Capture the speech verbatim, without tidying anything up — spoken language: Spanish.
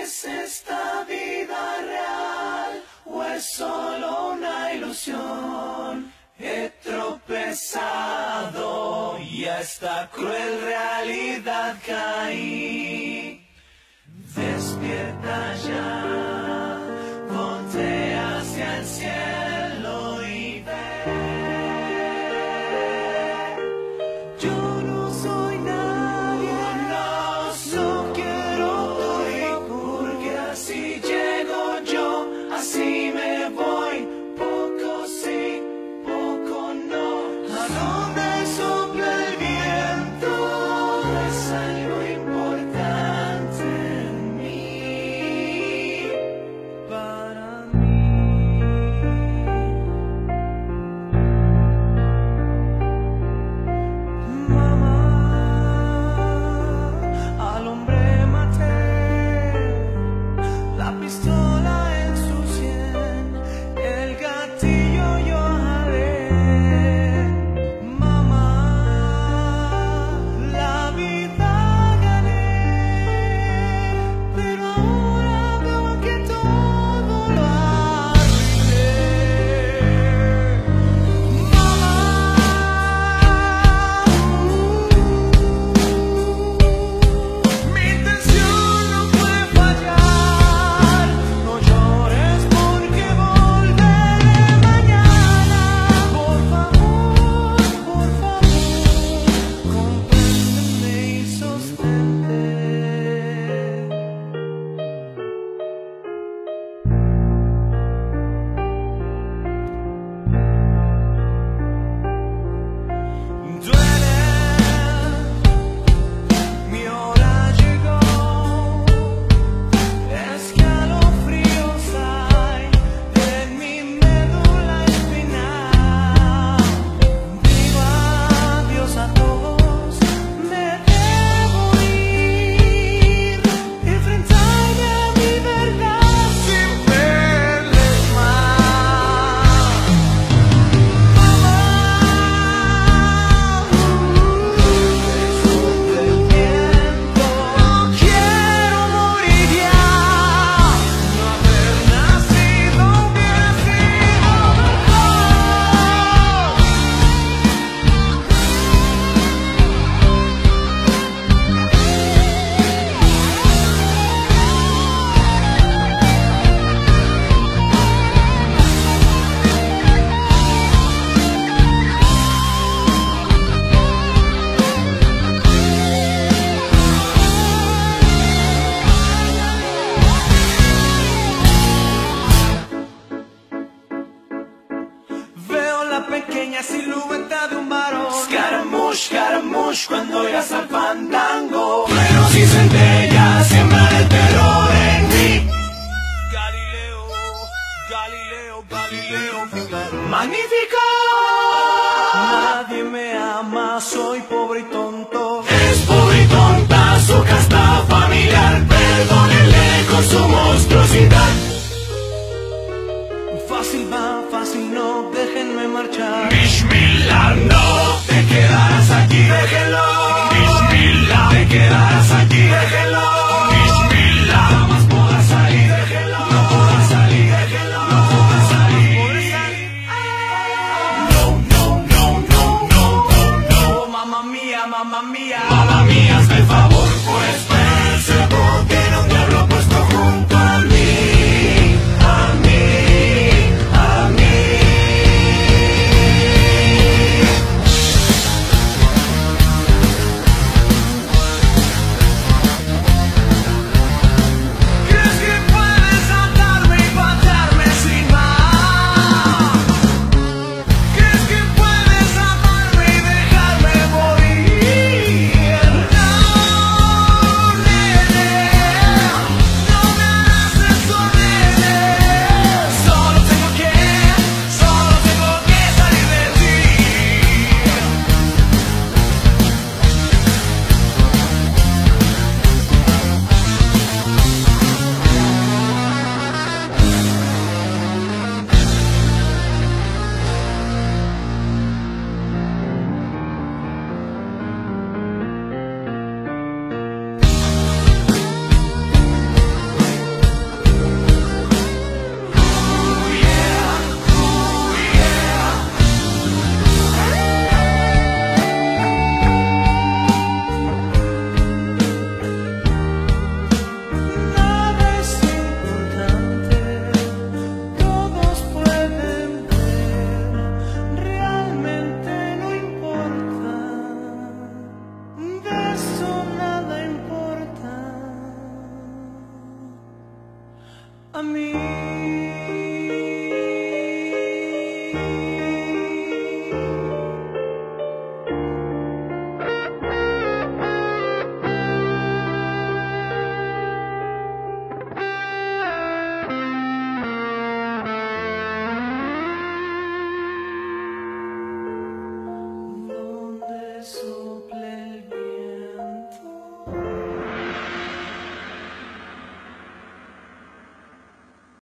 ¿Es esta vida real o es solo una ilusión? He tropezado y a esta cruel realidad caí. Despierta ya, voltea hacia el cielo y ve. Yo no soy nadie, no, no quiero hoy, porque así llego yo, así me voy, poco sí, poco no. ¿A dónde sopla el viento? Es algo importante en mí, para mí. Mamá, al hombre maté, la pistola en su sien, el gatillo yo jalé. Mamá, la vida gané, pero ahora veo que todo lo arruiné. Mamá, mi intención no puede fallar. No llores porque volveré mañana. Por favor, por favor, compréndeme y sostente. Duele, mi hora llegó, escalofríos hay en mi médula espinal. Digo adiós a todos, me debo ir, enfrentarme a mi verdad sin verles más. Mamá, del viento, no quiero morir ya. No haber nacido hubiera sido Veo la pequeña silueta de un varón. Scaramouche, Scaramouche, cuando irás al fandango. Truenos y centellas siembran el terror en mí. Galileo, Galileo, Galileo, Figaro. ¡Magnífico! Nadie me ama, soy pobre y tonto. Es pobre y tonta su casta familiar. Perdónenle con su monstruosidad. Fácil va, fácil no, déjenme marchar. Bismillah, no, te quedarás aquí. Déjenlo. Bismillah, te quedarás aquí. Déjenlo. Bismillah, jamás podrás salir. Déjenlo. No podrás salir. Déjenlo. No podrás salir. No, no, no, no, no, no, no. Mamma mía, mamma mía. Mamma mía, hazme el favor, pues percibo que no un diablo puesto junto a mí. A mí. a mí.